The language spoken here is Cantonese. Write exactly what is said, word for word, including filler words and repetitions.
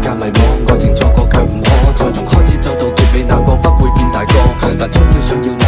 加迷惘，愛情錯過卻唔可，再從開始走到結尾，那個不會變大個，但終於想要。